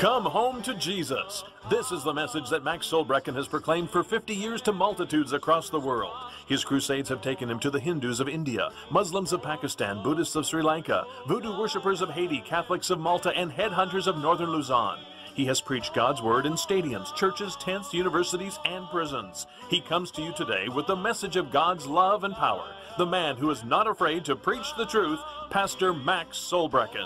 Come home to Jesus. This is the message that Max Solbrekken has proclaimed for 50 years to multitudes across the world. His crusades have taken him to the Hindus of India, Muslims of Pakistan, Buddhists of Sri Lanka, voodoo worshippers of Haiti, Catholics of Malta, and headhunters of northern Luzon. He has preached God's word in stadiums, churches, tents, universities, and prisons. He comes to you today with the message of God's love and power. The man who is not afraid to preach the truth, Pastor Max Solbrekken.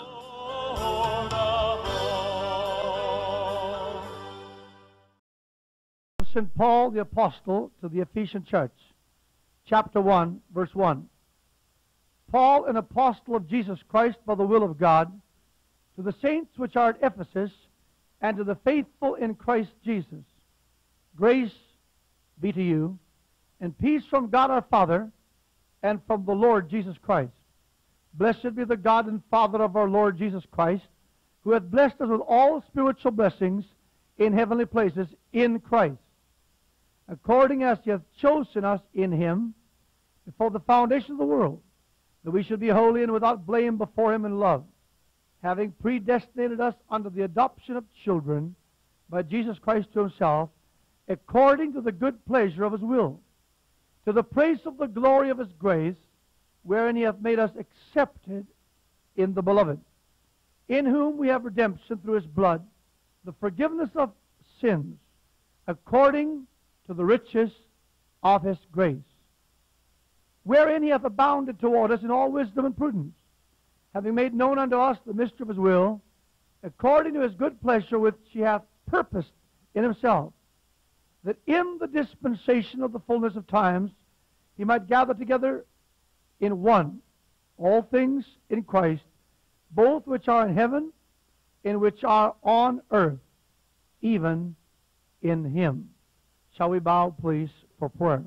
St. Paul the Apostle to the Ephesian Church, chapter 1, verse 1. Paul, an apostle of Jesus Christ by the will of God, to the saints which are at Ephesus, and to the faithful in Christ Jesus. Grace be to you, and peace from God our Father, and from the Lord Jesus Christ. Blessed be the God and Father of our Lord Jesus Christ, who hath blessed us with all spiritual blessings in heavenly places in Christ, according as he hath chosen us in him before the foundation of the world, that we should be holy and without blame before him in love, having predestinated us unto the adoption of children by Jesus Christ to himself, according to the good pleasure of his will, to the praise of the glory of his grace, wherein he hath made us accepted in the beloved, in whom we have redemption through his blood, the forgiveness of sins, according to the riches of his grace, wherein he hath abounded toward us in all wisdom and prudence, having made known unto us the mystery of his will, according to his good pleasure which he hath purposed in himself, that in the dispensation of the fullness of times he might gather together in one all things in Christ, both which are in heaven and which are on earth, even in him. Shall we bow, please, for prayer?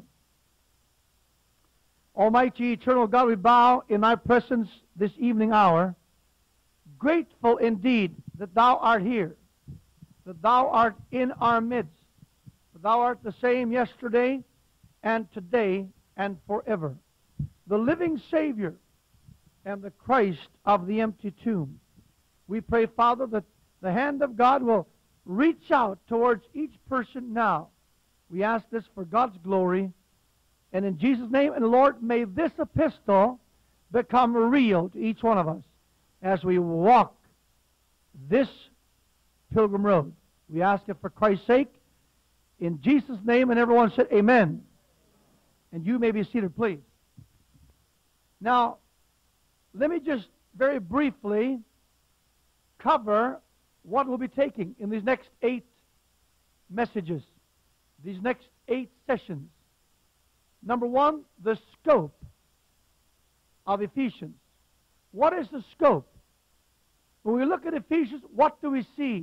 Almighty, eternal God, we bow in thy presence this evening hour, grateful indeed that thou art here, that thou art in our midst, that thou art the same yesterday and today and forever, the living Savior and the Christ of the empty tomb. We pray, Father, that the hand of God will reach out towards each person now. We ask this for God's glory, and in Jesus' name. And Lord, may this epistle become real to each one of us as we walk this pilgrim road. We ask it for Christ's sake, in Jesus' name, and everyone said amen. And you may be seated, please. Now, let me just very briefly cover what we'll be taking in these next 8 messages, these next 8 sessions. Number 1, the scope of Ephesians. What is the scope? When we look at Ephesians, what do we see?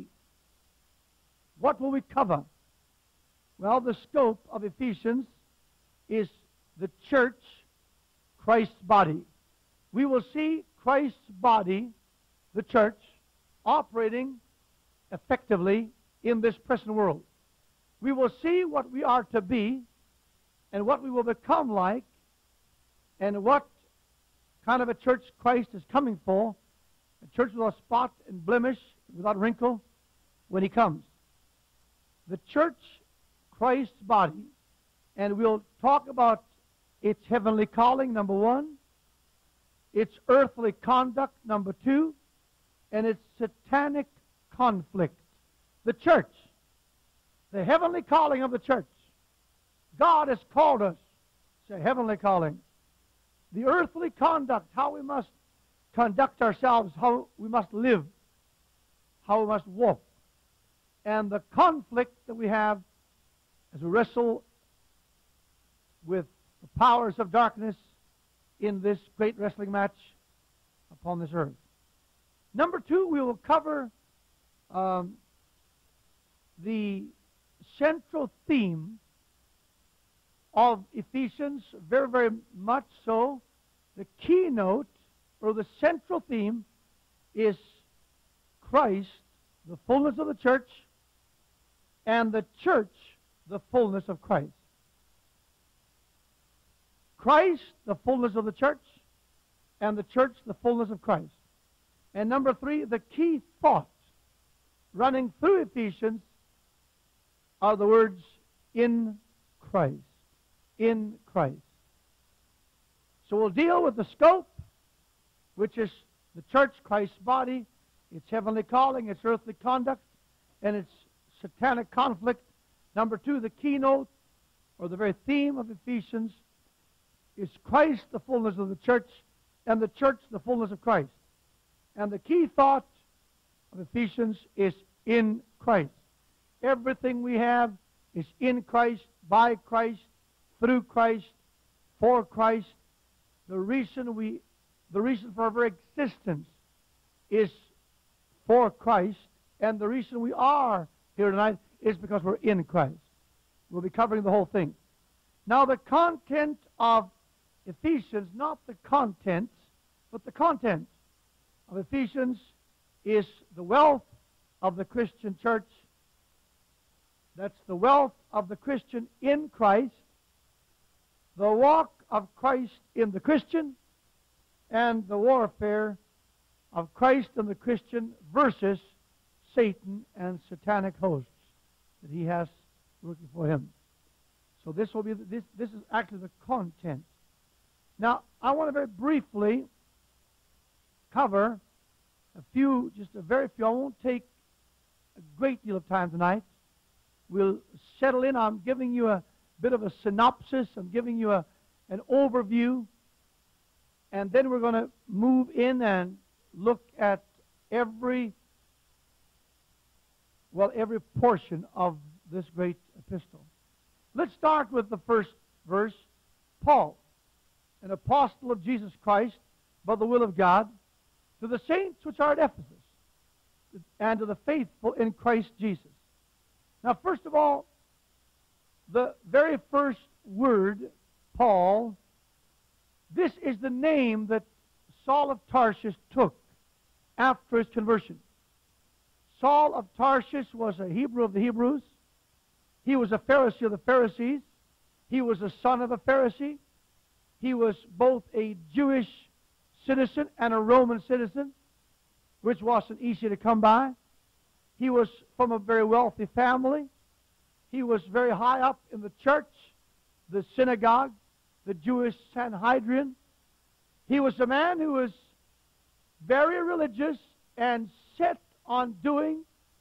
What will we cover? Well, the scope of Ephesians is the church, Christ's body. We will see Christ's body, the church, operating effectively in this present world. We will see what we are to be and what we will become like and what kind of a church Christ is coming for, a church without spot and blemish, without wrinkle, when he comes. The church, Christ's body, and we'll talk about its heavenly calling, number 1, its earthly conduct, number 2, and its satanic conflict. The church, the heavenly calling of the church. God has called us. It's a heavenly calling. The earthly conduct, how we must conduct ourselves, how we must live, how we must walk. And the conflict that we have as we wrestle with the powers of darkness in this great wrestling match upon this earth. Number 2, we will cover the central theme of Ephesians, very, very much so. The keynote, or the central theme, is Christ, the fullness of the church, and the church, the fullness of Christ. Christ, the fullness of the church, and the church, the fullness of Christ. And number 3, the key thought running through Ephesians are the words, in Christ. In Christ. So we'll deal with the scope, which is the church, Christ's body, its heavenly calling, its earthly conduct, and its satanic conflict. Number two, the keynote, or the very theme of Ephesians, is Christ, the fullness of the church, and the church, the fullness of Christ. And the key thought of Ephesians is in Christ. Everything we have is in Christ, by Christ, through Christ, for Christ. The reason for our very existence is for Christ, and the reason we are here tonight is because we're in Christ. We'll be covering the whole thing. Now, the content of Ephesians, not the contents, but the content of Ephesians is the wealth of the Christian church. That's the wealth of the Christian in Christ, the walk of Christ in the Christian, and the warfare of Christ and the Christian versus Satan and satanic hosts that he has working for him. So this will be this is actually the content. Now, I want to very briefly cover a few, just a very few. I won't take a great deal of time tonight. We'll settle in. I'm giving you a bit of a synopsis. I'm giving you an overview. And then we're going to move in and look at every portion of this great epistle. Let's start with the first verse. Paul, an apostle of Jesus Christ, by the will of God, to the saints which are at Ephesus, and to the faithful in Christ Jesus. Now, first of all, the very first word, Paul, this is the name that Saul of Tarshish took after his conversion. Saul of Tarshish was a Hebrew of the Hebrews. He was a Pharisee of the Pharisees. He was a son of a Pharisee. He was both a Jewish citizen and a Roman citizen, which wasn't easy to come by. He was from a very wealthy family. He was very high up in the church, the synagogue, the Jewish Sanhedrin. He was a man who was very religious and set on doing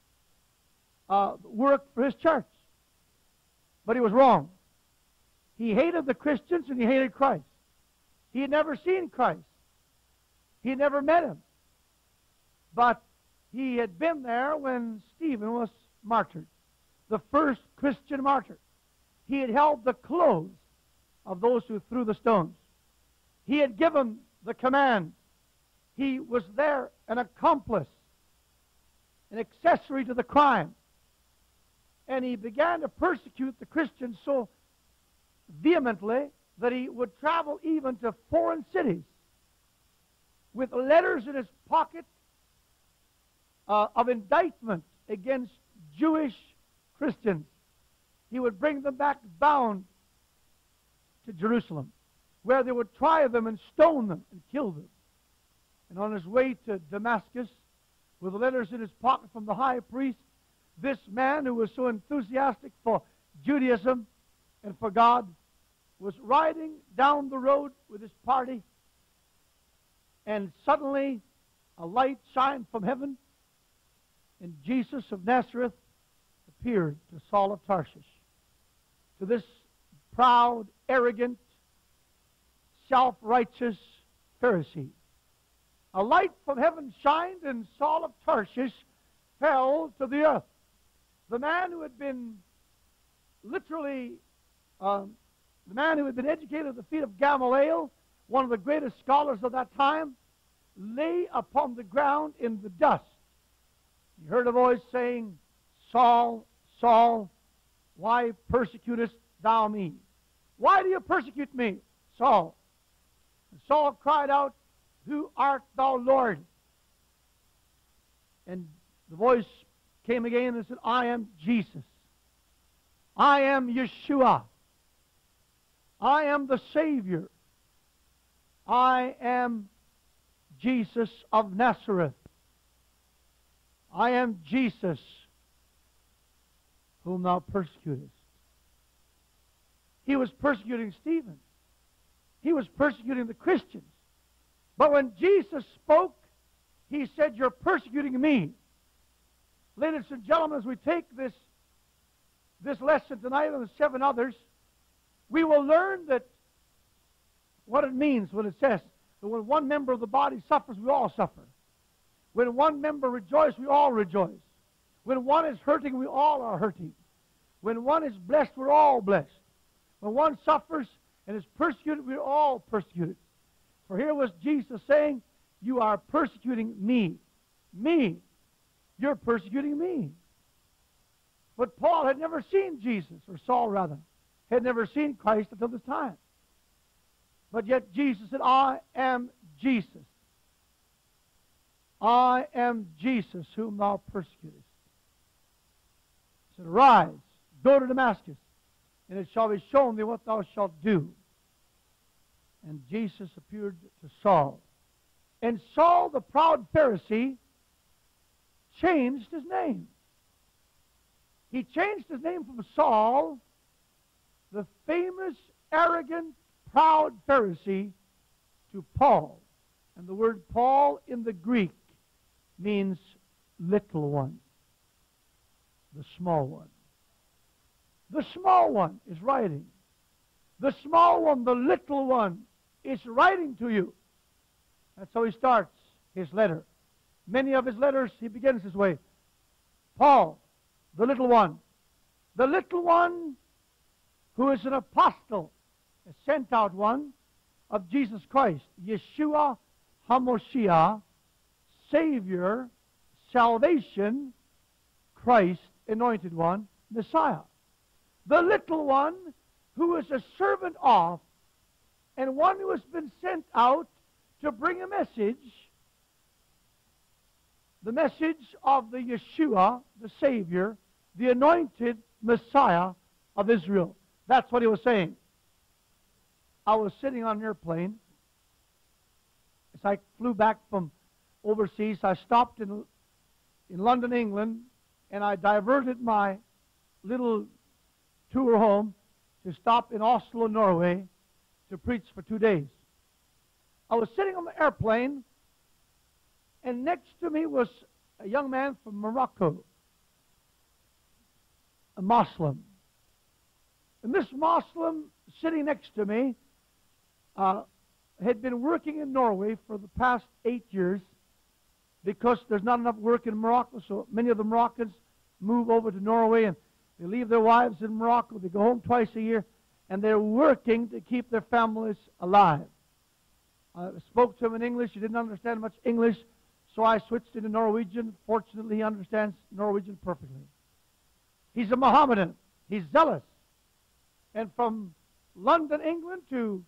work for his church. But he was wrong. He hated the Christians and he hated Christ. He had never seen Christ. He had never met him. But he had been there when Stephen was martyred, the first Christian martyr. He had held the clothes of those who threw the stones. He had given the command. He was there, an accomplice, an accessory to the crime. And he began to persecute the Christians so vehemently that he would travel even to foreign cities with letters in his pocket of indictment against Jewish Christians. He would bring them back bound to Jerusalem, where they would try them and stone them and kill them. And on his way to Damascus, with the letters in his pocket from the high priest, this man who was so enthusiastic for Judaism and for God was riding down the road with his party, and suddenly a light shined from heaven, and Jesus of Nazareth appeared to Saul of Tarshish, to this proud, arrogant, self-righteous Pharisee. A light from heaven shined, and Saul of Tarshish fell to the earth. The man who had been literally, the man who had been educated at the feet of Gamaliel, one of the greatest scholars of that time, lay upon the ground in the dust. He heard a voice saying, Saul, Saul, why persecutest thou me? Why do you persecute me, Saul? And Saul cried out, Who art thou, Lord? And the voice came again and said, I am Jesus. I am Yeshua. I am the Savior. I am Jesus of Nazareth. I am Jesus, whom thou persecutest. He was persecuting Stephen. He was persecuting the Christians. But when Jesus spoke, he said, you're persecuting me. Ladies and gentlemen, as we take this lesson tonight and the 7 others, we will learn that what it means when it says that when one member of the body suffers, we all suffer. When one member rejoices, we all rejoice. When one is hurting, we all are hurting. When one is blessed, we're all blessed. When one suffers and is persecuted, we're all persecuted. For here was Jesus saying, you are persecuting me. Me. You're persecuting me. But Paul had never seen Jesus, or Saul rather, had never seen Christ until this time. But yet Jesus said, I am Jesus. I am Jesus whom thou persecutest. He said, arise, go to Damascus, and it shall be shown thee what thou shalt do. And Jesus appeared to Saul. And Saul, the proud Pharisee, changed his name. He changed his name from Saul, the famous, arrogant, proud Pharisee, to Paul. And the word Paul in the Greek means little one, the small one. The small one is writing. The small one, the little one, is writing to you. That's how he starts his letter. Many of his letters, he begins this way. Paul, the little one who is an apostle, a sent out one of Jesus Christ, Yeshua HaMoshiach, Savior, salvation, Christ, anointed one, Messiah. The little one who is a servant of, and one who has been sent out to bring a message, the message of the Yeshua, the Savior, the anointed Messiah of Israel. That's what he was saying. I was sitting on an airplane. As I flew back from overseas, I stopped in London, England, and I diverted my little tour home to stop in Oslo, Norway, to preach for 2 days. I was sitting on the airplane, and next to me was a young man from Morocco, a Muslim. And this Muslim sitting next to me had been working in Norway for the past 8 years because there's not enough work in Morocco, so many of the Moroccans move over to Norway and they leave their wives in Morocco. They go home twice a year, and they're working to keep their families alive. I spoke to him in English. He didn't understand much English, so I switched into Norwegian. Fortunately, he understands Norwegian perfectly. He's a Mohammedan. He's zealous. And from London, England to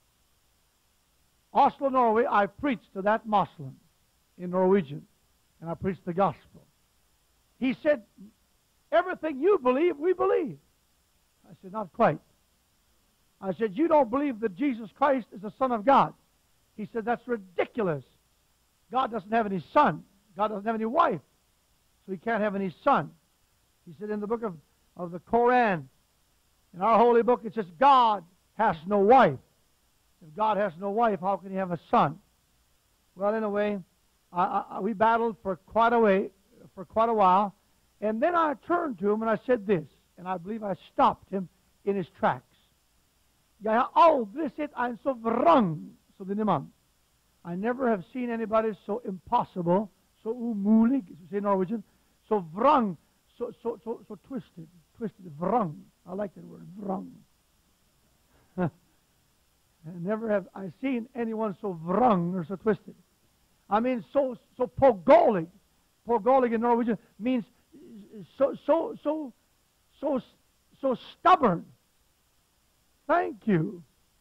Oslo, Norway, I preached to that Muslim in Norwegian, and I preached the gospel. He said, everything you believe, we believe. I said, not quite. I said, you don't believe that Jesus Christ is the Son of God. He said, that's ridiculous. God doesn't have any son. God doesn't have any wife. So he can't have any son. He said in the book of the Koran, in our holy book, it says, God has no wife. If God has no wife, how can he have a son? Well, anyway, we battled for quite a while. And then I turned to him and I said this, and I believe I stopped him in his tracks. Jag har aldrig sett en så vrang som denne man. I never have seen anybody so impossible, so umulig, as we say in Norwegian, so vrang, so twisted, vrang. I like that word, vrang. Never have I seen anyone so vrang or so twisted. I mean, so pågåelig. Pågåelig in Norwegian means so stubborn. Thank you.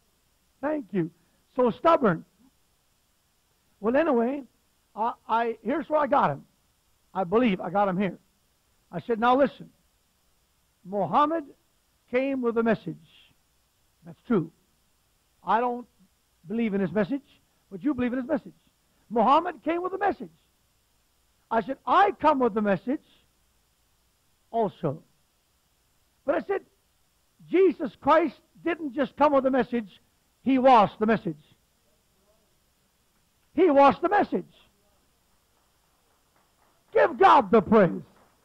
So stubborn. Well, anyway, here's where I got him. I believe I got him here. I said, now listen. Muhammad came with a message. That's true. I don't believe in his message, but you believe in his message. Muhammad came with a message. I said, I come with the message also. But I said, Jesus Christ didn't just come with the message, He was the message. He was the message. Give God the praise.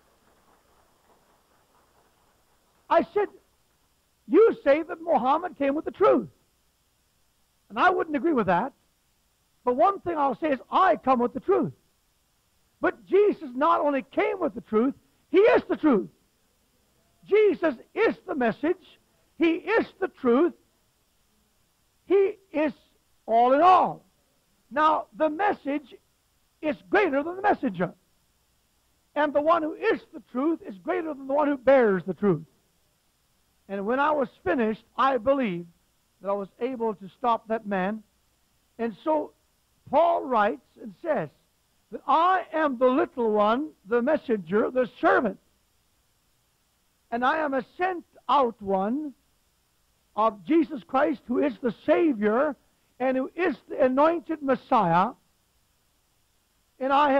I said, you say that Muhammad came with the truth. And I wouldn't agree with that. But one thing I'll say is, I come with the truth. But Jesus not only came with the truth, He is the truth. Jesus is the message. He is the truth. He is all in all. Now, the message is greater than the messenger. And the one who is the truth is greater than the one who bears the truth. And when I was finished, I believe that I was able to stop that man. And so Paul writes and says that I am the little one, the messenger, the servant. And I am a sent out one of Jesus Christ, who is the Savior and who is the anointed Messiah. And I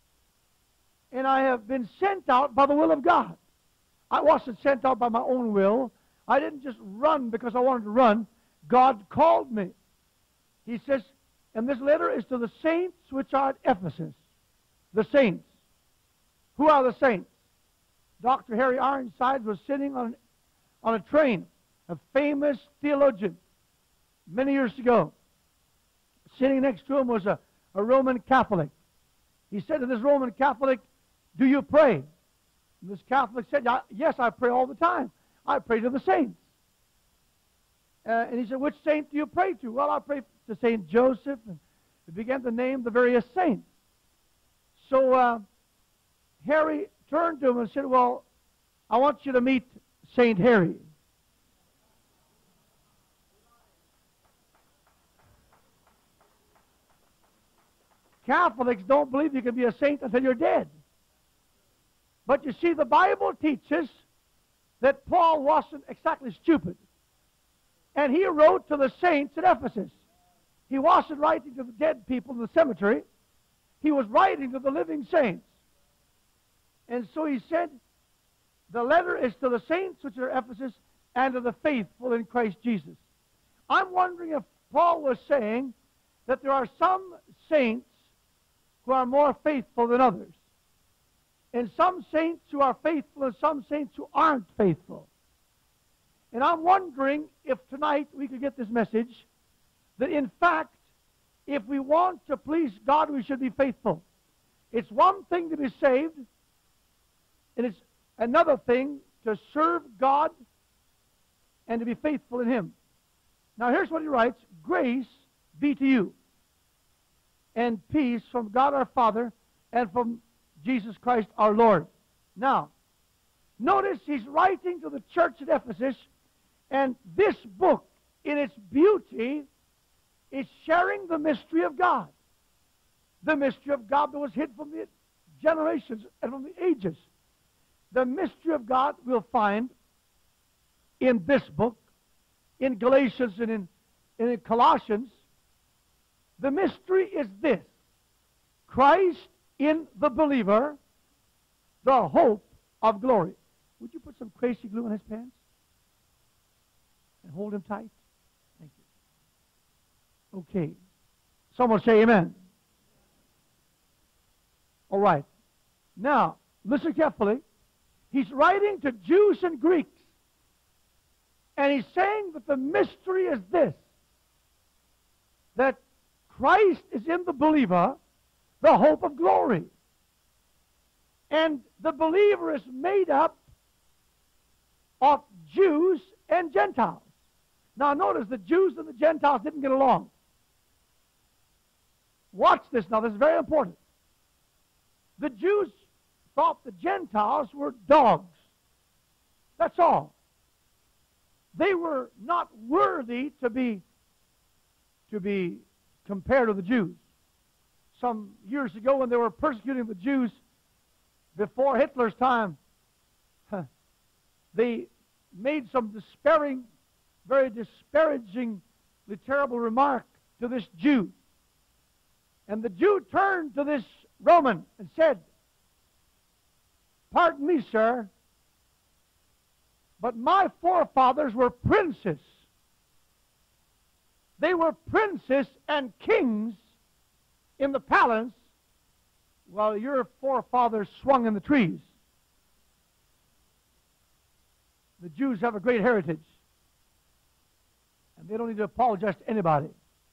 have been sent out by the will of God. I wasn't sent out by my own will. I didn't just run because I wanted to run. God called me. He says, and this letter is to the saints which are at Ephesus. The saints. Who are the saints? Dr. Harry Ironside was sitting on a train, a famous theologian, many years ago. Sitting next to him was a Roman Catholic. He said to this Roman Catholic, do you pray? And this Catholic said, yes, I pray all the time. I pray to the saints. And he said, which saint do you pray to? Well, I pray to Saint Joseph. And he began to name the various saints. So Harry turned to him and said, well, I want you to meet Saint Harry. Catholics don't believe you can be a saint until you're dead. But you see, the Bible teaches that Paul wasn't exactly stupid. And he wrote to the saints at Ephesus. He wasn't writing to the dead people in the cemetery. He was writing to the living saints. And so he said, the letter is to the saints which are at Ephesus and to the faithful in Christ Jesus. I'm wondering if Paul was saying that there are some saints who are more faithful than others. And some saints who are faithful and some saints who aren't faithful. And I'm wondering if tonight we could get this message that in fact, if we want to please God, we should be faithful. It's one thing to be saved, and it's another thing to serve God and to be faithful in Him. Now here's what he writes, grace be to you and peace from God our Father and from Jesus Christ our Lord. Now, notice he's writing to the church at Ephesus, and this book, in its beauty, is sharing the mystery of God. The mystery of God that was hid from the generations and from the ages. The mystery of God we'll find in this book, in Galatians and in Colossians. The mystery is this: Christ in the believer, the hope of glory. Would you put some crazy glue on his pants? And hold him tight? Thank you. Okay. Someone say amen. All right. Now, listen carefully. He's writing to Jews and Greeks. And he's saying that the mystery is this: that Christ is in the believer, the hope of glory. And the believer is made up of Jews and Gentiles. Now notice the Jews and the Gentiles didn't get along. Watch this now, this is very important. The Jews thought the Gentiles were dogs. That's all. They were not worthy to be compared to the Jews. Some years ago when they were persecuting the Jews before Hitler's time, they made some very disparagingly terrible remark to this Jew. And the Jew turned to this Roman and said, pardon me, sir, but my forefathers were princes. They were princes and kings in the palace, while your forefathers swung in the trees. The Jews have a great heritage, and they don't need to apologize to anybody.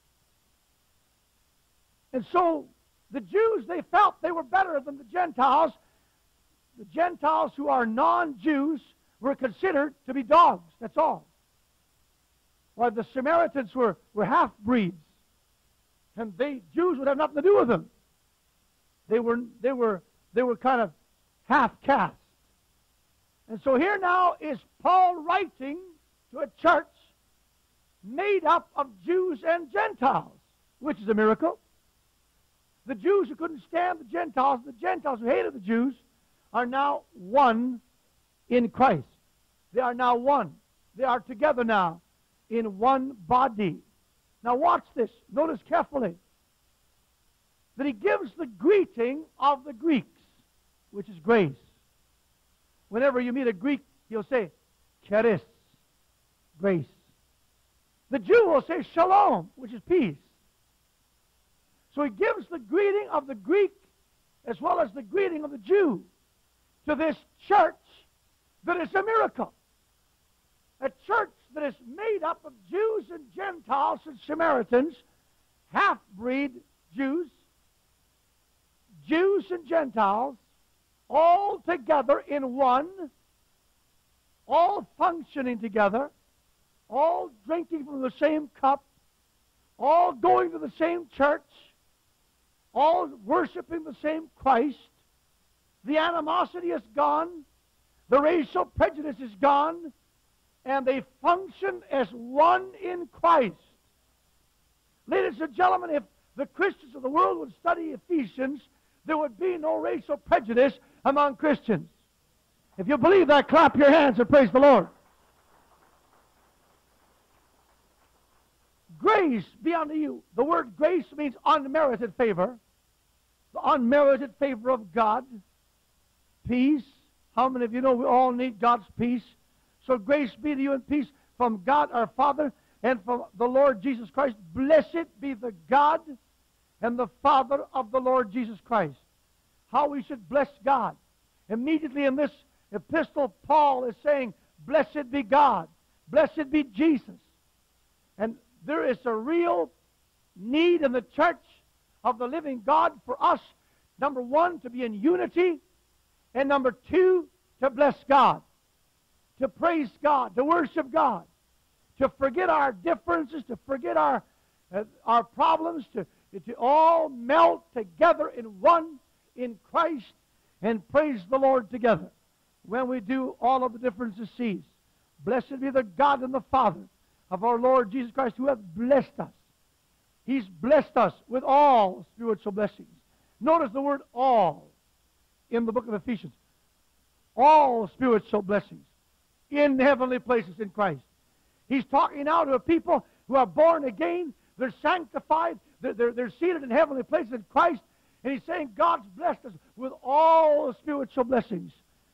And so the Jews, they felt they were better than the Gentiles. The Gentiles who are non-Jews were considered to be dogs, that's all. While the Samaritans were half-breeds, and Jews would have nothing to do with them. They were kind of half-caste. And so here now is Paul writing to a church made up of Jews and Gentiles, which is a miracle. The Jews who couldn't stand the Gentiles who hated the Jews, are now one in Christ. They are now one. They are together now in one body. Now watch this. Notice carefully that he gives the greeting of the Greeks, which is grace. Whenever you meet a Greek, he'll say, charis, grace. The Jew will say shalom, which is peace. So he gives the greeting of the Greek as well as the greeting of the Jew to this church that is a miracle. A church that is made up of Jews and Gentiles and Samaritans, half-breed Jews, Jews and Gentiles, all together in one, all functioning together, all drinking from the same cup, all going to the same church, all worshiping the same Christ. The animosity is gone, the racial prejudice is gone, and they function as one in Christ. Ladies and gentlemen, if the Christians of the world would study Ephesians, there would be no racial prejudice among Christians. If you believe that, clap your hands and praise the Lord. Grace be unto you. The word grace means unmerited favor. The unmerited favor of God. Peace. How many of you know we all need God's peace? So grace be to you and peace from God our Father and from the Lord Jesus Christ. Blessed be the God and the Father of the Lord Jesus Christ. How we should bless God. Immediately in this epistle, Paul is saying, blessed be God. Blessed be Jesus. And there is a real need in the church of the living God for us, number one, to be in unity, and number two, to bless God, to praise God, to worship God, to forget our differences, to forget our problems, to all melt together in one in Christ and praise the Lord together. When we do, all of the differences cease. Blessed be the God and the Father of our Lord Jesus Christ, who hath blessed us. He's blessed us with all spiritual blessings. Notice the word all in the book of Ephesians. All spiritual blessings in heavenly places in Christ. He's talking now to a people who are born again. They're sanctified. They're seated in heavenly places in Christ. And he's saying God's blessed us with all the spiritual blessings.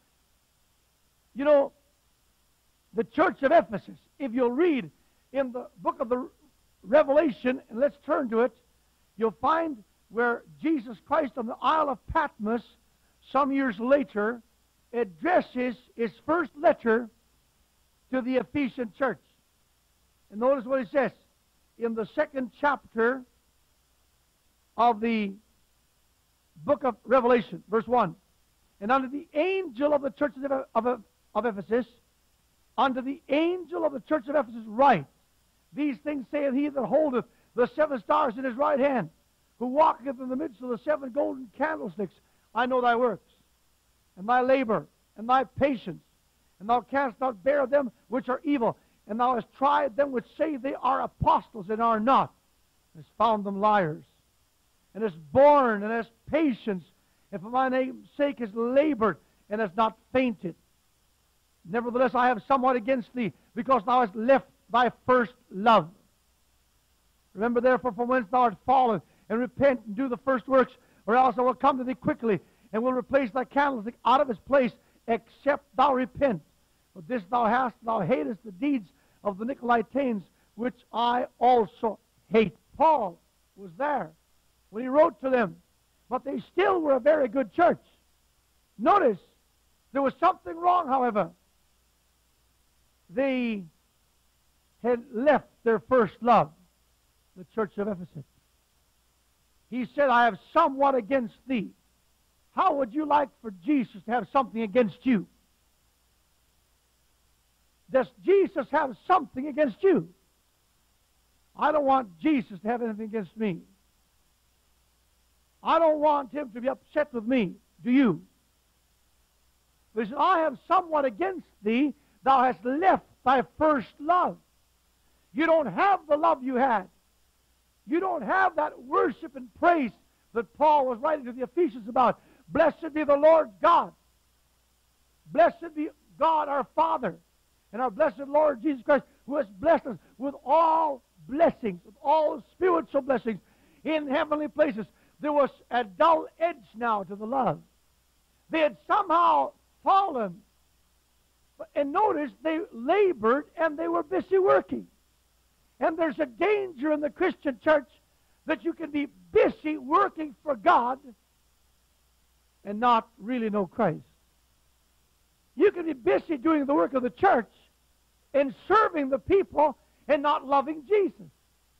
You know, the church of Ephesus, if you'll read in the book of the Revelation, and let's turn to it, you'll find where Jesus Christ on the Isle of Patmos, some years later, addresses his first letter to the Ephesian church. And notice what he says in the second chapter of the book of Revelation, verse 1. And unto the angel of the church of Ephesus, unto the angel of the church of Ephesus write, these things saith he that holdeth the seven stars in his right hand, who walketh in the midst of the seven golden candlesticks. I know thy works, and thy labor, and thy patience, and thou canst not bear them which are evil, and thou hast tried them which say they are apostles and are not, and hast found them liars, and hast borne, and hast patience, and for my name's sake hast labored, and hast not fainted. Nevertheless, I have somewhat against thee, because thou hast left thy first love. Remember therefore from whence thou art fallen, and repent and do the first works, or else I will come to thee quickly, and will replace thy candlestick out of its place, except thou repent. But this thou hast, thou hatest the deeds of the Nicolaitans, which I also hate. Paul was there when he wrote to them, but they still were a very good church. Notice, there was something wrong, however. They had left their first love, the church of Ephesus. He said, I have somewhat against thee. How would you like for Jesus to have something against you? Does Jesus have something against you? I don't want Jesus to have anything against me. I don't want him to be upset with me. Do you? But he said, I have somewhat against thee. Thou hast left thy first love. You don't have the love you had. You don't have that worship and praise that Paul was writing to the Ephesians about. Blessed be the Lord God. Blessed be God our Father and our blessed Lord Jesus Christ, who has blessed us with all blessings, with all spiritual blessings in heavenly places. There was a dull edge now to the love. They had somehow fallen. And notice, they labored and they were busy working. And there's a danger in the Christian church that you can be busy working for God and not really know Christ. You can be busy doing the work of the church and serving the people and not loving Jesus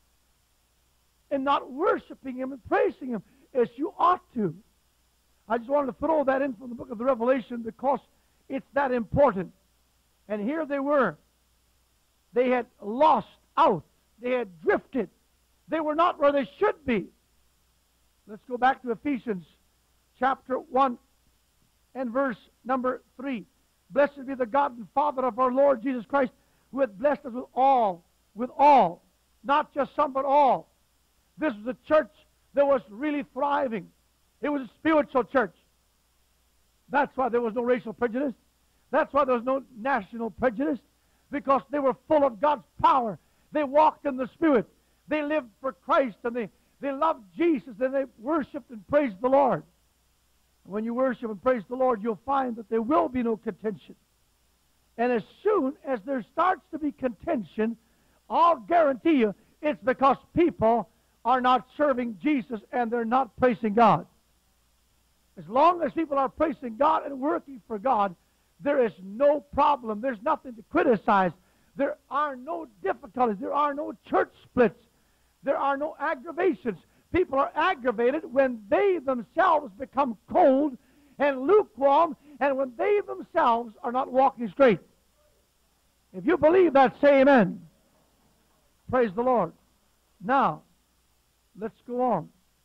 and not worshiping him and praising him as you ought to. I just wanted to throw that in from the book of the Revelation because it's that important. And here they were. They had lost out. They had drifted. They were not where they should be. Let's go back to Ephesians chapter 1 and verse number 3. Blessed be the God and Father of our Lord Jesus Christ, who hath blessed us with all, not just some, but all. This was a church that was really thriving. It was a spiritual church. That's why there was no racial prejudice. That's why there was no national prejudice, because they were full of God's power. They walked in the Spirit. They lived for Christ, and they loved Jesus, and they worshiped and praised the Lord. When you worship and praise the Lord, you'll find that there will be no contention. And as soon as there starts to be contention, I'll guarantee you it's because people are not serving Jesus and they're not praising God. As long as people are praising God and working for God, there is no problem. There's nothing to criticize. There are no difficulties. There are no church splits. There are no aggravations. People are aggravated when they themselves become cold and lukewarm, and when they themselves are not walking straight. If you believe that, say amen. Praise the Lord. Now, let's go on.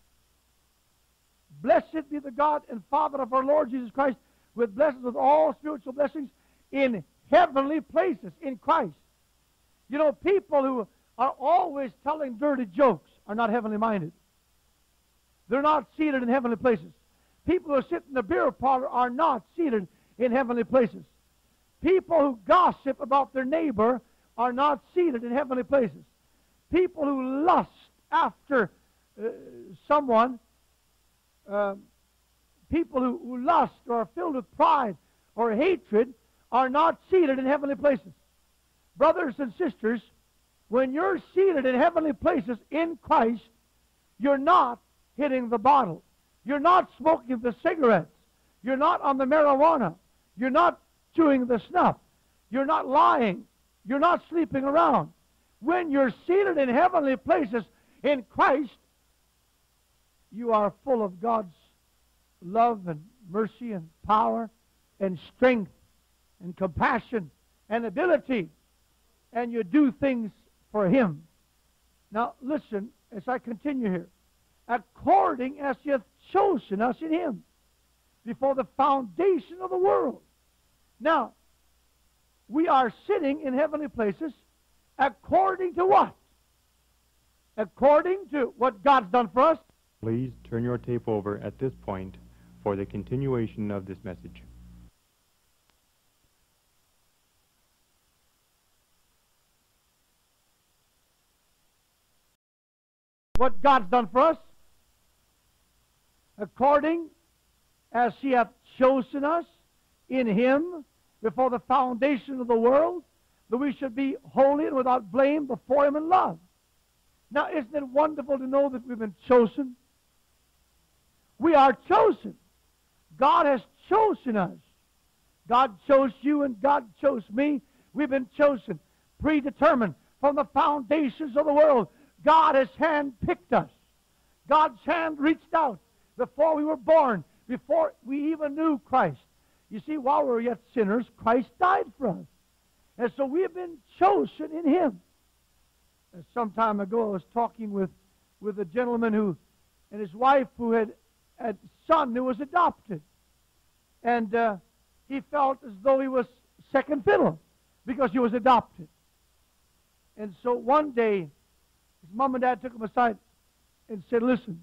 Blessed be the God and Father of our Lord Jesus Christ, who hath blessed us with all spiritual blessings in heavenly places in Christ. You know, people who are always telling dirty jokes are not heavenly minded. They're not seated in heavenly places. People who sit in the beer parlor are not seated in heavenly places. People who gossip about their neighbor are not seated in heavenly places. People who lust after someone, people who lust or are filled with pride or hatred are not seated in heavenly places. Brothers and sisters, when you're seated in heavenly places in Christ, you're not hitting the bottle. You're not smoking the cigarettes. You're not on the marijuana. You're not chewing the snuff. You're not lying. You're not sleeping around. When you're seated in heavenly places in Christ, you are full of God's love and mercy and power and strength and compassion and ability, and you do things for Him. Now listen as I continue here. According as He hath chosen us in Him before the foundation of the world. Now, we are sitting in heavenly places according to what? According to what God's done for us. Please turn your tape over at this point for the continuation of this message. What God's done for us, according as he hath chosen us in him before the foundation of the world, that we should be holy and without blame before him in love. Now, isn't it wonderful to know that we've been chosen? We are chosen. God has chosen us. God chose you and God chose me. We've been chosen, predetermined from the foundations of the world. God has handpicked us. God's hand reached out before we were born, before we even knew Christ. You see, while we were yet sinners, Christ died for us. And so we have been chosen in him. Some time ago, I was talking with a gentleman who, and his wife who had a son who was adopted. And he felt as though he was second fiddle because he was adopted. And so one day, his mom and dad took him aside and said, listen,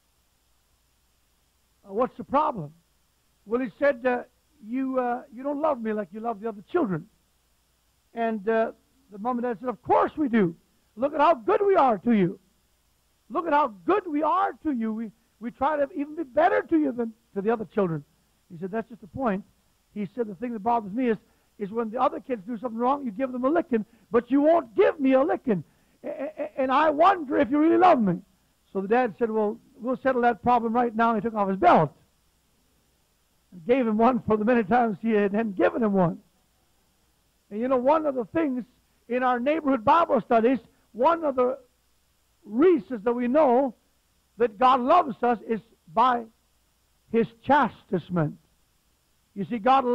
what's the problem? Well, he said, you don't love me like you love the other children. And the mom and dad said, of course we do. Look at how good we are to you. Look at how good we are to you. We try to even be better to you than to the other children. He said, that's just the point. He said, the thing that bothers me is when the other kids do something wrong, you give them a licking, but you won't give me a licking. And I wonder if you really love me. So the dad said, well, we'll settle that problem right now. And he took off his belt and gave him one for the many times he hadn't given him one. And you know, one of the things in our neighborhood Bible studies, one of the reasons that we know that God loves us is by his chastisement. You see, God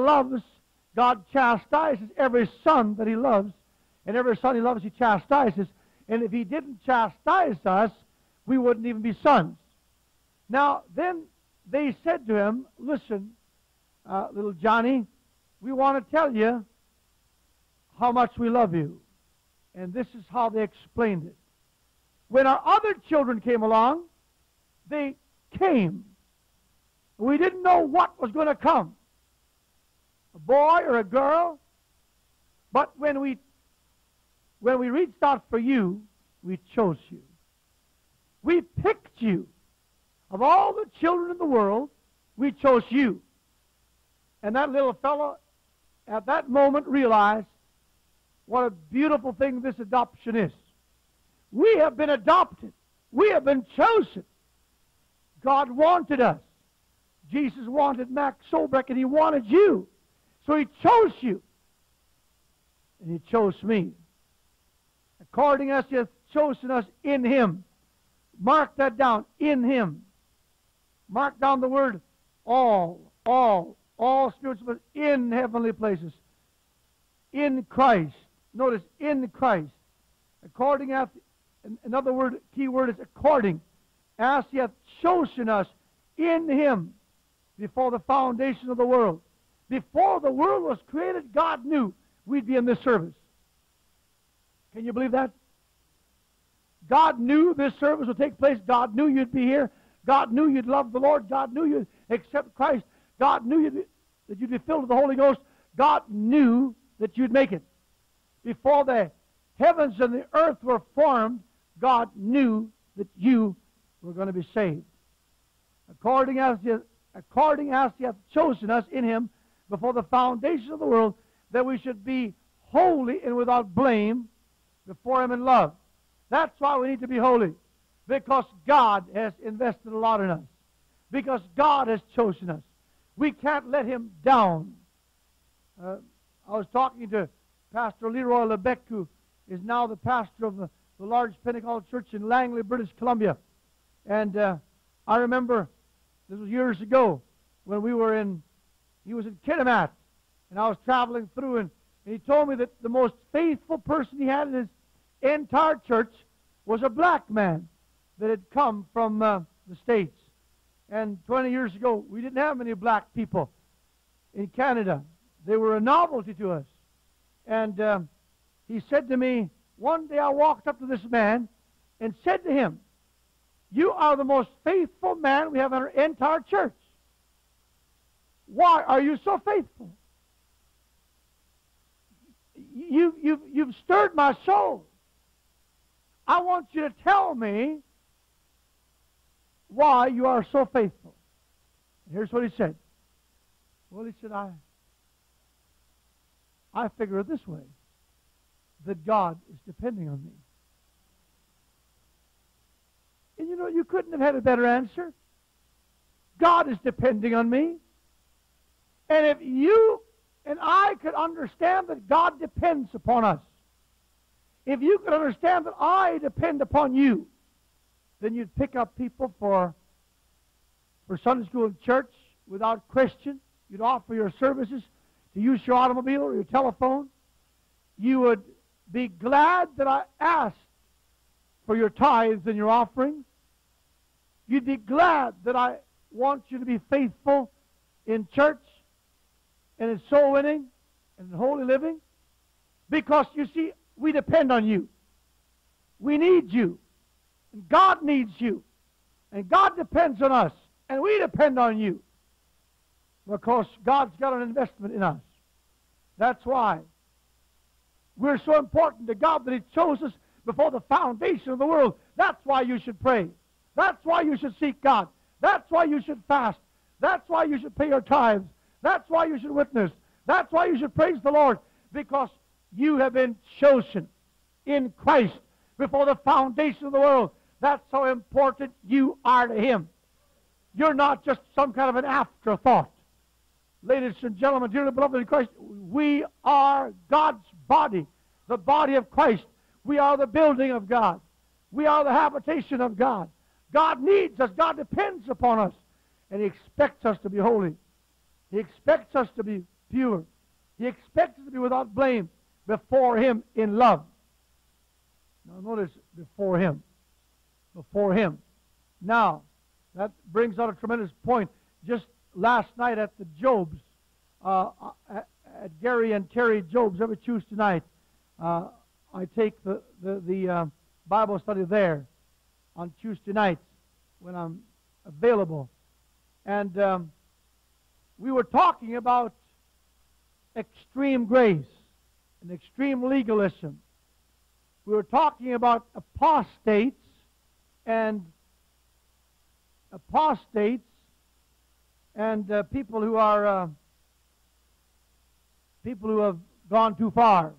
chastises every son that he loves, and every son he loves he chastises. And if he didn't chastise us, we wouldn't even be sons. Now, then they said to him, listen, little Johnny, we want to tell you how much we love you. And this is how they explained it. When our other children came along, they came. We didn't know what was going to come, a boy or a girl. But when we reached out for you, we chose you. We picked you. Of all the children in the world, we chose you. And that little fellow at that moment realized what a beautiful thing this adoption is. We have been adopted. We have been chosen. God wanted us. Jesus wanted Max Solbrekken. He wanted you. So he chose you. And he chose me. According as he hath chosen us in him. Mark that down. In him. Mark down the word all spiritual in heavenly places. In Christ. Notice, in Christ. According as, another word, key word is according, as he hath chosen us in him before the foundation of the world. Before the world was created, God knew we'd be in this service. Can you believe that? God knew this service would take place. God knew you'd be here. God knew you'd love the Lord. God knew you'd accept Christ. God knew that you'd be filled with the Holy Ghost. God knew that you'd make it. Before the heavens and the earth were formed, God knew that you were going to be saved. According as he hath chosen us in him before the foundation of the world, that we should be holy and without blame before him in love. That's why we need to be holy. Because God has invested a lot in us. Because God has chosen us. We can't let him down. I was talking to Pastor Leroy Lebec, who is now the pastor of the large Pentecostal church in Langley, British Columbia. And I remember, this was years ago, when he was in Kitimat, and I was traveling through, and he told me that the most faithful person he had in his entire church was a black man that had come from the States. And 20 years ago, we didn't have many black people in Canada. They were a novelty to us. And he said to me, one day I walked up to this man and said to him, you are the most faithful man we have in our entire church. Why are you so faithful? You've stirred my soul. I want you to tell me why you are so faithful. And here's what he said. Well, he said, I figure it this way, that God is depending on me. And you know, you couldn't have had a better answer. God is depending on me. And if you and I could understand that God depends upon us, if you could understand that I depend upon you, then you'd pick up people for Sunday school and church without question. You'd offer your services to use your automobile or your telephone. You would be glad that I asked for your tithes and your offerings. You'd be glad that I want you to be faithful in church and in soul winning and in holy living. Because, you see, we depend on you. We need you. And God needs you. And God depends on us. And we depend on you. Because God's got an investment in us. That's why we're so important to God that He chose us before the foundation of the world. That's why you should pray. That's why you should seek God. That's why you should fast. That's why you should pay your tithes. That's why you should witness. That's why you should praise the Lord. Because you have been chosen in Christ before the foundation of the world. That's how important you are to Him. You're not just some kind of an afterthought. Ladies and gentlemen, dearly beloved in Christ, we are God's body, the body of Christ. We are the building of God. We are the habitation of God. God needs us. God depends upon us. And He expects us to be holy. He expects us to be pure. He expects us to be without blame before Him in love. Now notice, before Him. Before Him. Now, that brings out a tremendous point. Just last night at the Jobs, at Gary and Terry Jobs every Tuesday night, I take the Bible study there on Tuesday nights when I'm available. And we were talking about extreme grace and extreme legalism. We were talking about apostates and people who are people who have gone too far.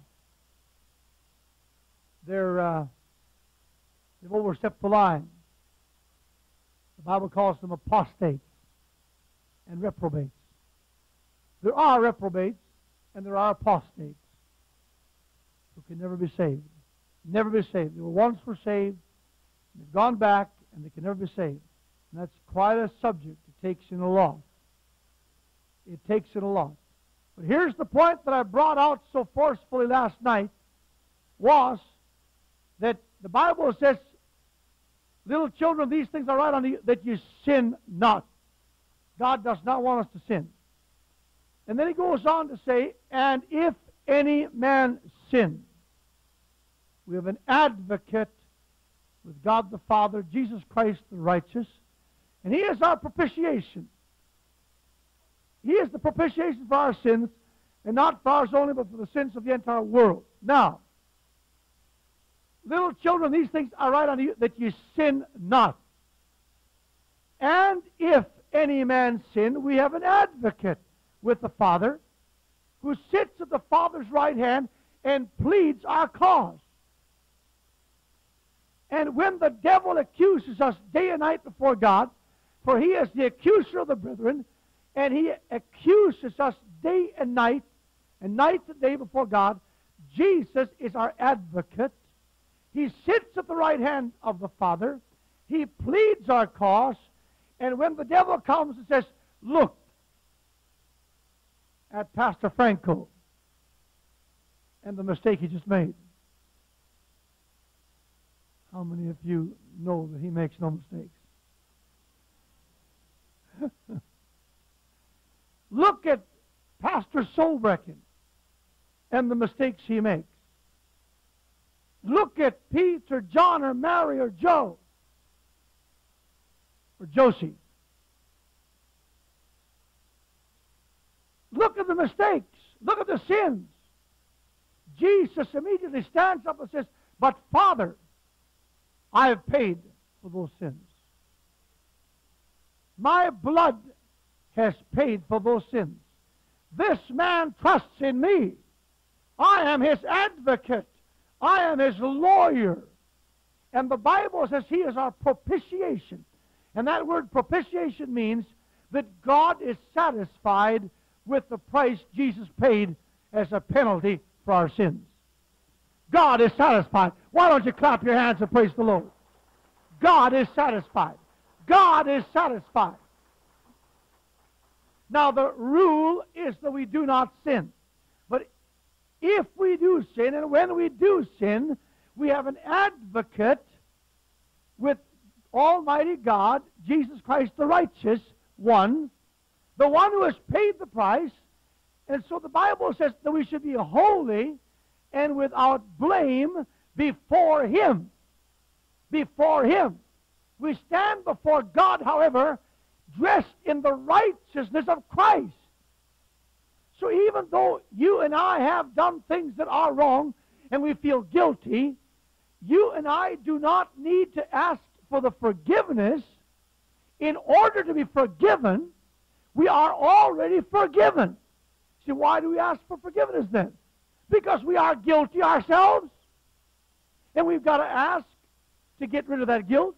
They've overstepped the line. The Bible calls them apostates and reprobates. There are reprobates and there are apostates who can never be saved. Never be saved. They once were saved, they've gone back, and they can never be saved. And that's quite a subject. It takes in a lot. It takes in a lot. But here's the point that I brought out so forcefully last night, was that the Bible says, little children, these things are right on you, that you sin not. God does not want us to sin. And then He goes on to say, and if any man sin, we have an advocate with God the Father, Jesus Christ the righteous, and He is our propitiation. He is the propitiation for our sins, and not for ours only, but for the sins of the entire world. Now, little children, these things are right on you, that you sin not. And if any man sin, we have an advocate with the Father, who sits at the Father's right hand and pleads our cause. And when the devil accuses us day and night before God, for he is the accuser of the brethren, and he accuses us day and night and day before God, Jesus is our advocate. He sits at the right hand of the Father. He pleads our cause. And when the devil comes and says, look at Pastor Franco and the mistake he just made. How many of you know that he makes no mistakes? Look at Pastor Solbrekken and the mistakes he makes. Look at Pete or John or Mary or Joe or Josie. Look at the mistakes. Look at the sins. Jesus immediately stands up and says, but Father, I have paid for those sins. My blood has paid for those sins. This man trusts in me. I am his advocate. I am his lawyer. And the Bible says he is our propitiation. And that word propitiation means that God is satisfied with the price Jesus paid as a penalty for our sins. God is satisfied. Why don't you clap your hands and praise the Lord? God is satisfied. God is satisfied. Now the rule is that we do not sin. But if we do sin, and when we do sin, we have an advocate with Almighty God, Jesus Christ the righteous one, the one who has paid the price. And so the Bible says that we should be holy and without blame before Him. Before Him. We stand before God, however, dressed in the righteousness of Christ. So even though you and I have done things that are wrong and we feel guilty, you and I do not need to ask for the forgiveness. In order to be forgiven, we are already forgiven. See, why do we ask for forgiveness then? Because we are guilty ourselves. And we've got to ask to get rid of that guilt.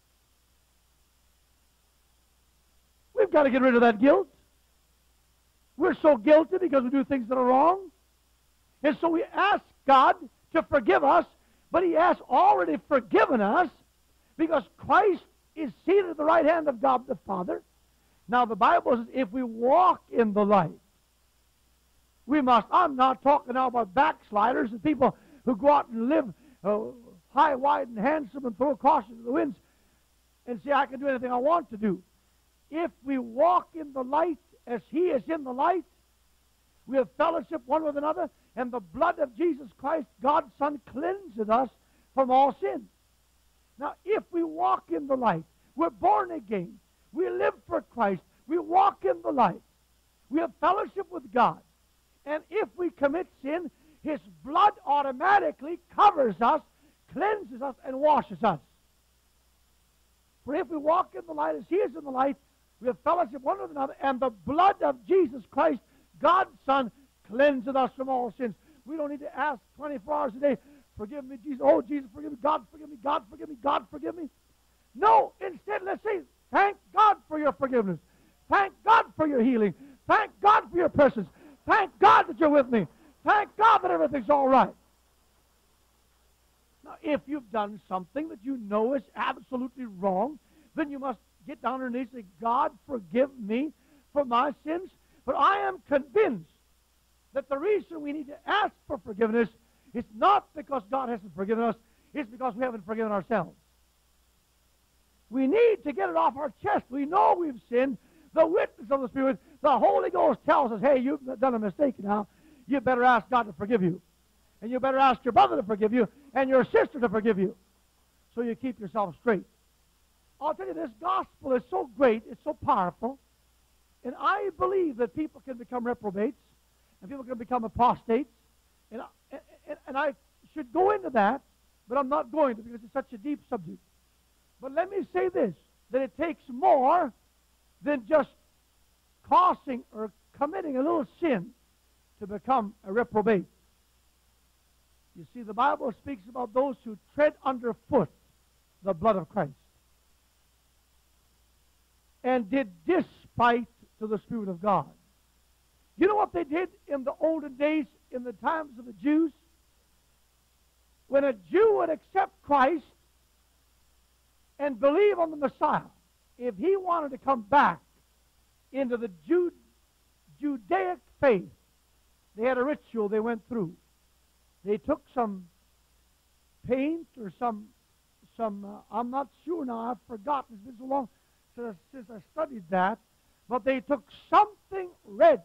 We've got to get rid of that guilt. We're so guilty because we do things that are wrong. And so we ask God to forgive us, but He has already forgiven us because Christ is seated at the right hand of God the Father. Now the Bible says if we walk in the light, we must. I'm not talking now about backsliders and people who go out and live high, wide, and handsome and throw caution to the winds and say, I can do anything I want to do. If we walk in the light as He is in the light, we have fellowship one with another, and the blood of Jesus Christ, God's Son, cleanses us from all sin. Now, if we walk in the light, we're born again, we live for Christ, we walk in the light, we have fellowship with God, and if we commit sin, His blood automatically covers us, cleanses us, and washes us. For if we walk in the light as He is in the light, we have fellowship one with another, and the blood of Jesus Christ, God's Son, cleanses us from all sins. We don't need to ask 24 hours a day, forgive me, Jesus. Oh, Jesus, forgive me. God, forgive me. God, forgive me. God, forgive me. No, instead, let's say, thank God for your forgiveness. Thank God for your healing. Thank God for your presence. Thank God that you're with me. Thank God that everything's all right. Now, if you've done something that you know is absolutely wrong, then you must get down on your knees and say, God, forgive me for my sins. But I am convinced that the reason we need to ask for forgiveness is not because God hasn't forgiven us, it's because we haven't forgiven ourselves. We need to get it off our chest. We know we've sinned. The witness of the Spirit, the Holy Ghost tells us, hey, you've done a mistake now. You better ask God to forgive you. And you better ask your brother to forgive you and your sister to forgive you. So you keep yourself straight. I'll tell you, this gospel is so great, it's so powerful, and I believe that people can become reprobates, and people can become apostates, and I should go into that, but I'm not going to because it's such a deep subject. But let me say this, that it takes more than just causing or committing a little sin to become a reprobate. You see, the Bible speaks about those who tread underfoot the blood of Christ and did despite to the Spirit of God. You know what they did in the olden days, in the times of the Jews? When a Jew would accept Christ and believe on the Messiah, if he wanted to come back into the Judaic faith, they had a ritual they went through. They took some paint or some I'm not sure now, I've forgotten, it's been so long since I studied that, but they took something red,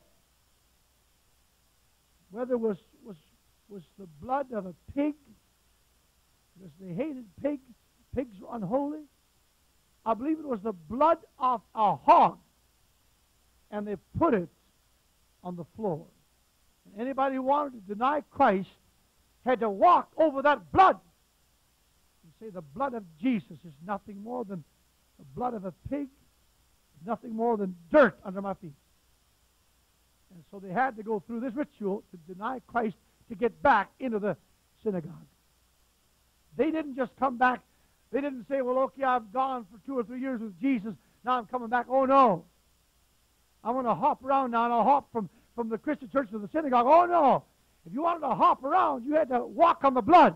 whether it was the blood of a pig, because they hated pigs. Pigs were unholy. I believe it was the blood of a hog, and they put it on the floor. And anybody who wanted to deny Christ had to walk over that blood and say, the blood of Jesus is nothing more than the blood of a pig, nothing more than dirt under my feet. And so they had to go through this ritual to deny Christ to get back into the synagogue. They didn't just come back. They didn't say, well, okay, I've gone for 2 or 3 years with Jesus. Now I'm coming back. Oh, no. I want to hop around now, and I'll hop from the Christian church to the synagogue. Oh, no. If you wanted to hop around, you had to walk on the blood.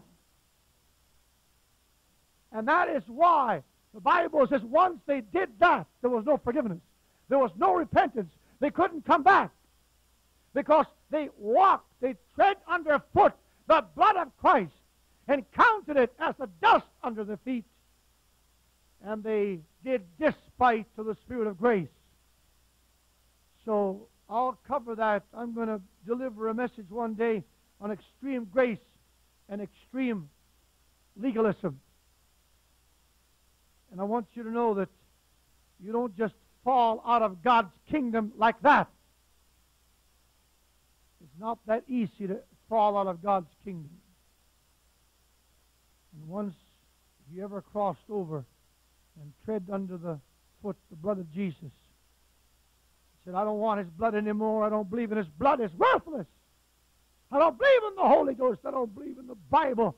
And that is why the Bible says once they did that, there was no forgiveness. There was no repentance. They couldn't come back because they walked, they tread underfoot the blood of Christ and counted it as the dust under their feet. And they did despite to the Spirit of grace. So I'll cover that. I'm going to deliver a message one day on extreme grace and extreme legalism. And I want you to know that you don't just fall out of God's kingdom like that. It's not that easy to fall out of God's kingdom. And once you ever crossed over and tread under the foot the blood of Jesus, he said, I don't want his blood anymore. I don't believe in his blood. It's worthless. I don't believe in the Holy Ghost. I don't believe in the Bible.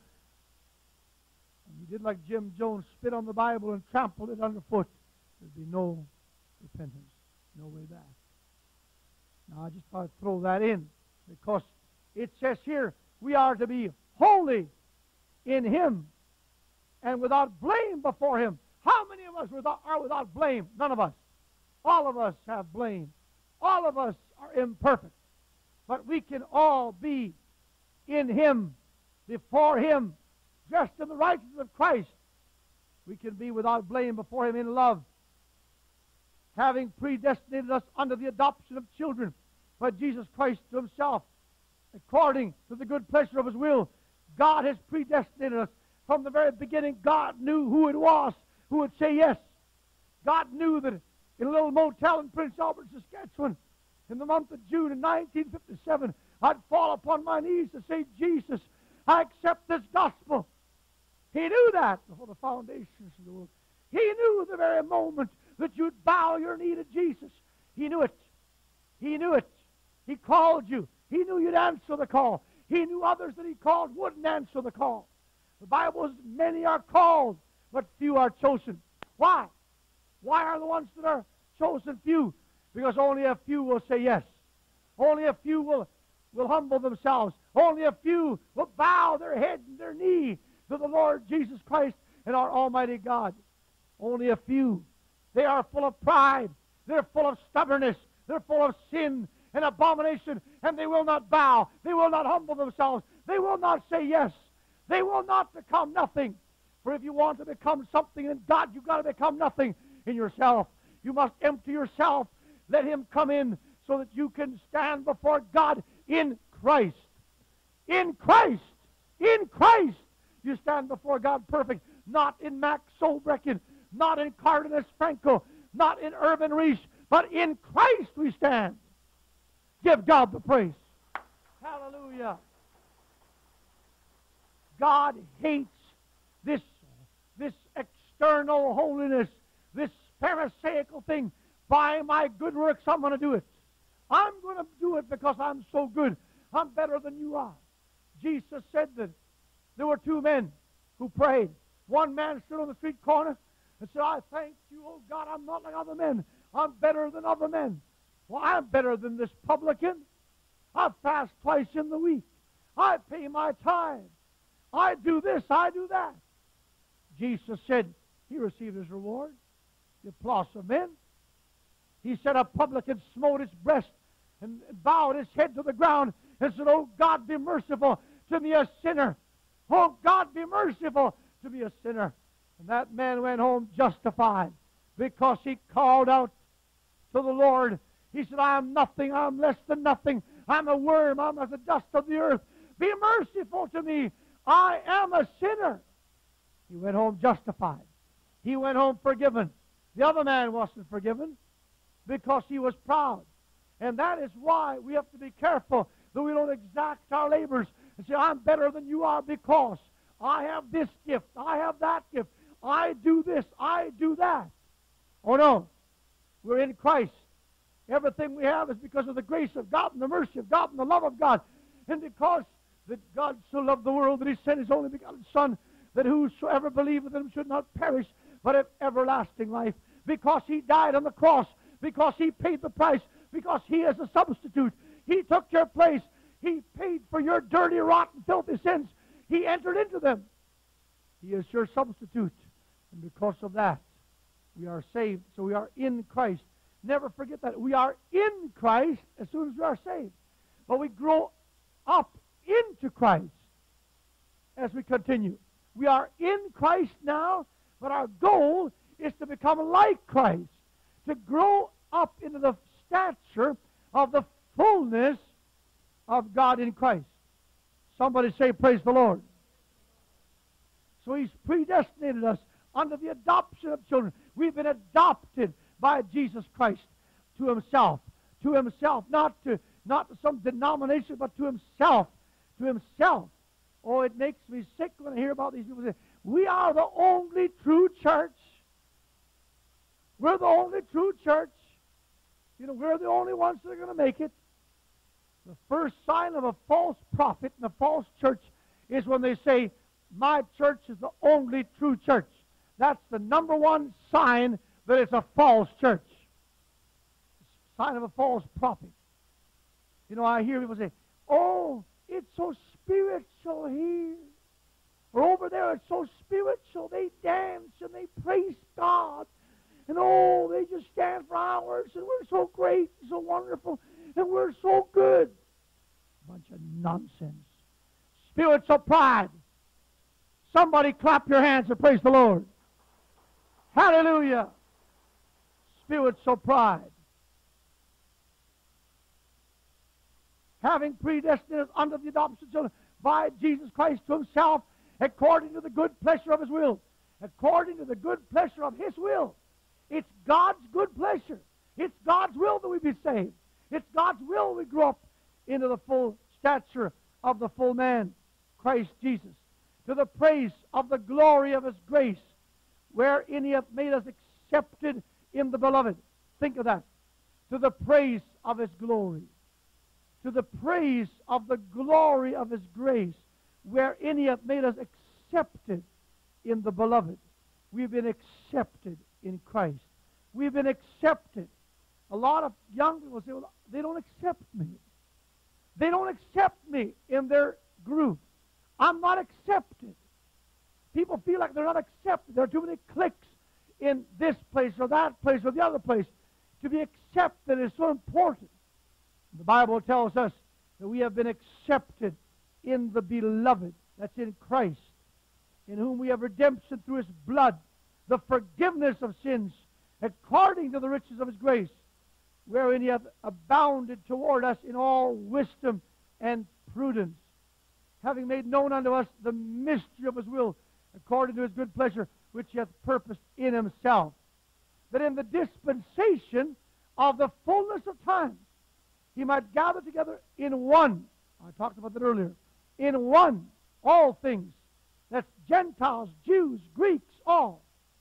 And you did like Jim Jones, spit on the Bible and trampled it underfoot. There'd be no repentance, no way back. Now, I just thought I'd throw that in because it says here we are to be holy in him and without blame before him. How many of us are without blame? None of us. All of us have blame. All of us are imperfect. But we can all be in him, before him, dressed in the righteousness of Christ. We can be without blame before him in love, having predestinated us unto the adoption of children by Jesus Christ to himself, according to the good pleasure of his will. God has predestinated us. From the very beginning, God knew who it was who would say yes. God knew that in a little motel in Prince Albert, Saskatchewan, in the month of June in 1957, I'd fall upon my knees to say, Jesus, I accept this gospel. He knew that before the foundations of the world. He knew the very moment that you'd bow your knee to Jesus. He knew it. He knew it. He called you. He knew you'd answer the call. He knew others that he called wouldn't answer the call. The Bible says many are called, but few are chosen. Why? Why are the ones that are chosen few? Because only a few will say yes. Only a few will humble themselves. Only a few will bow their head and their knee to the Lord Jesus Christ and our Almighty God. Only a few. They are full of pride. They're full of stubbornness. They're full of sin and abomination, and they will not bow. They will not humble themselves. They will not say yes. They will not become nothing. For if you want to become something in God, you've got to become nothing in yourself. You must empty yourself. Let him come in so that you can stand before God in Christ. In Christ. In Christ. You stand before God perfect. Not in Max Solbrekken. Not in Cardenas Franco. Not in Urban Reich. But in Christ we stand. Give God the praise. Hallelujah. God hates this external holiness, this pharisaical thing. By my good works, I'm going to do it. I'm going to do it because I'm so good. I'm better than you are. Jesus said that there were 2 men who prayed. One man stood on the street corner and said, I thank you, oh God, I'm not like other men. I'm better than other men. Well, I'm better than this publican. I fast twice in the week. I pay my tithe. I do this, I do that. Jesus said he received his reward, the applause of men. He said a publican smote his breast and bowed his head to the ground and said, oh God, be merciful to me, a sinner. Oh God, be merciful to me, a sinner. And that man went home justified because he called out to the Lord. He said, I am nothing, I'm less than nothing. I'm a worm, I'm as the dust of the earth. Be merciful to me. I am a sinner. He went home justified. He went home forgiven. The other man wasn't forgiven because he was proud. And that is why we have to be careful that we don't exact our labors and say, I'm better than you are because I have this gift, I have that gift, I do this, I do that. Oh no, we're in Christ. Everything we have is because of the grace of God and the mercy of God and the love of God. And because that God so loved the world that He sent His only begotten Son, that whosoever believeth in Him should not perish, but have everlasting life. Because He died on the cross, because He paid the price, because He is a substitute. He took your place. He paid for your dirty, rotten, filthy sins. He entered into them. He is your substitute. And because of that, we are saved. So we are in Christ. Never forget that. We are in Christ as soon as we are saved. But we grow up into Christ as we continue. We are in Christ now, but our goal is to become like Christ, to grow up into the stature of the fullness of God in Christ. Somebody say, praise the Lord. So He's predestinated us under the adoption of children. We've been adopted by Jesus Christ to Himself. To Himself, not to some denomination, but to Himself. To Himself. Oh, it makes me sick when I hear about these people say, we are the only true church. We're the only true church. You know, we're the only ones that are going to make it. The first sign of a false prophet and a false church is when they say, my church is the only true church. That's the number one sign that it's a false church. Sign of a false prophet. You know, I hear people say, oh, it's so spiritual here. Or over there, it's so spiritual. They dance and they praise God. And oh, they just stand for hours, and we're so great and so wonderful, and we're so good. Bunch of nonsense. Spiritual pride. Somebody clap your hands and praise the Lord. Hallelujah. Spiritual pride. Having predestinated under the adoption of children by Jesus Christ to Himself, according to the good pleasure of His will. According to the good pleasure of His will. It's God's good pleasure. It's God's will that we be saved. It's God's will we grow up into the full stature of the full man, Christ Jesus. To the praise of the glory of His grace, wherein He hath made us accepted in the beloved. Think of that. To the praise of His glory. To the praise of the glory of His grace, wherein He hath made us accepted in the beloved. We've been accepted in Christ. We've been accepted. A lot of young people say, well, they don't accept me. They don't accept me in their group. I'm not accepted. People feel like they're not accepted. There are too many cliques in this place or that place or the other place. To be accepted is so important. The Bible tells us that we have been accepted in the beloved. That's in Christ, in whom we have redemption through His blood, the forgiveness of sins, according to the riches of His grace, wherein He hath abounded toward us in all wisdom and prudence, having made known unto us the mystery of His will, according to His good pleasure, which He hath purposed in Himself, that in the dispensation of the fullness of time He might gather together in one. I talked about that earlier. In one, all things. That's Gentiles, Jews, Greeks, all.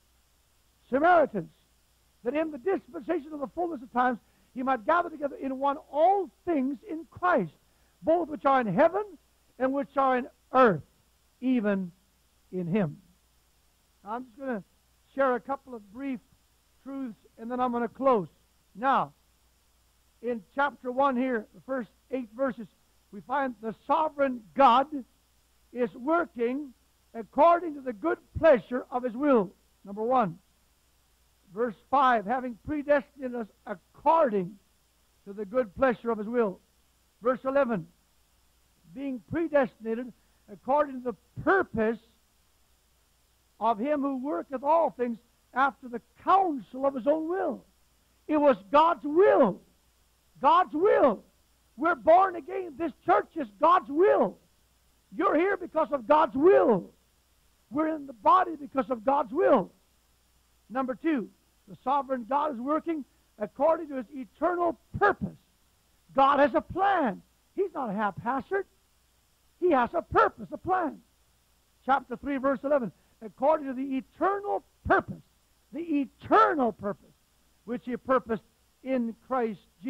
Samaritans. That in the dispensation of the fullness of times He might gather together in one all things in Christ, both which are in heaven and which are in earth, even in Him. Now, I'm just going to share a couple of brief truths, and then I'm going to close. Now, in chapter 1 here, the first 8 verses, we find the sovereign God is working according to the good pleasure of His will. Number 1. Verse 5, having predestinated us according to the good pleasure of His will. Verse 11, being predestinated according to the purpose of Him who worketh all things after the counsel of His own will. It was God's will. God's will. We're born again. This church is God's will. You're here because of God's will. We're in the body because of God's will. Number 2, the sovereign God is working according to His eternal purpose. God has a plan. He's not haphazard. He has a purpose, a plan. Chapter 3, verse 11, according to the eternal purpose, which He purposed in Christ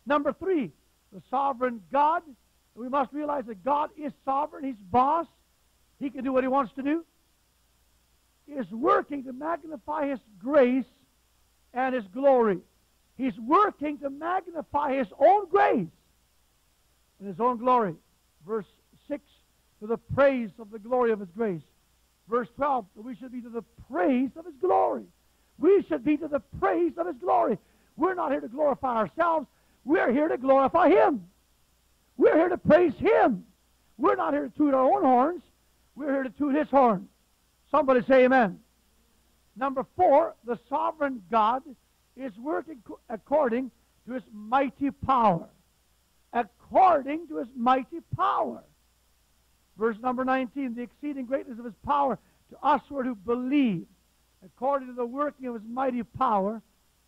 Number 3, the sovereign God. We must realize that God is sovereign. He's boss. He can do what He wants to do. He is working to magnify His grace and His glory. He's working to magnify His own grace and His own glory. Verse 6, to the praise of the glory of His grace. Verse 12, that we should be to the praise of His glory. We should be to the praise of His glory. We're not here to glorify ourselves. We're here to glorify Him. We're here to praise Him. We're not here to toot our own horns. We're here to toot His horn. Somebody say amen. Number 4, the sovereign God is working according to His mighty power. According to His mighty power. Verse number 19, the exceeding greatness of His power to usward who believe, according to the working of His mighty power.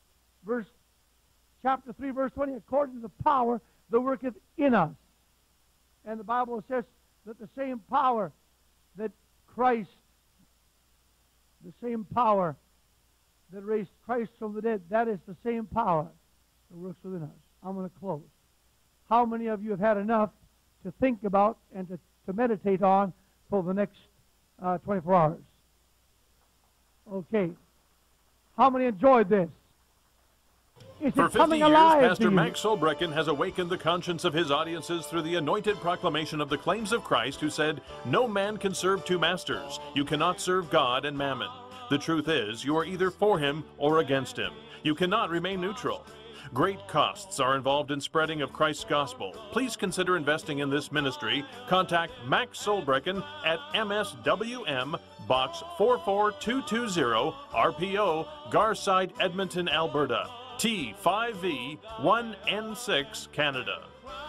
Chapter 3, verse 20, according to the power that worketh in us. And the Bible says that the same power that Christ, the same power that raised Christ from the dead, that is the same power that works within us. I'm going to close. How many of you have had enough to think about and to meditate on for the next 24 hours? Okay. How many enjoyed this? Is For it 50 coming years, alive Pastor to you? Max Solbrekken has awakened the conscience of his audiences through the anointed proclamation of the claims of Christ, who said, "No man can serve two masters. You cannot serve God and mammon. The truth is, you are either for Him or against Him. You cannot remain neutral." Great costs are involved in spreading of Christ's gospel. Please consider investing in this ministry. Contact Max Solbrekken at MSWM, Box 44220, RPO, Garside, Edmonton, Alberta, T5V 1N6, Canada.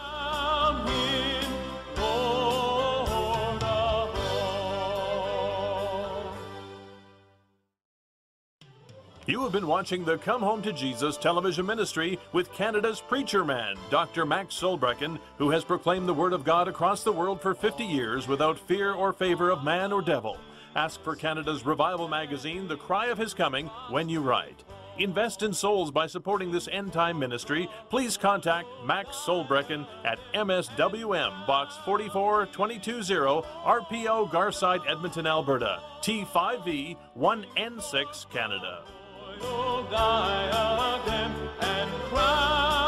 You have been watching the Come Home to Jesus television ministry with Canada's preacher man, Dr. Max Solbrekken, who has proclaimed the Word of God across the world for 50 years without fear or favor of man or devil. Ask for Canada's revival magazine, The Cry of His Coming, when you write. Invest in souls by supporting this end-time ministry. Please contact Max Solbrekken at MSWM, Box 44220, RPO, Garside, Edmonton, Alberta, T5V 1N6, Canada. Die again and cry.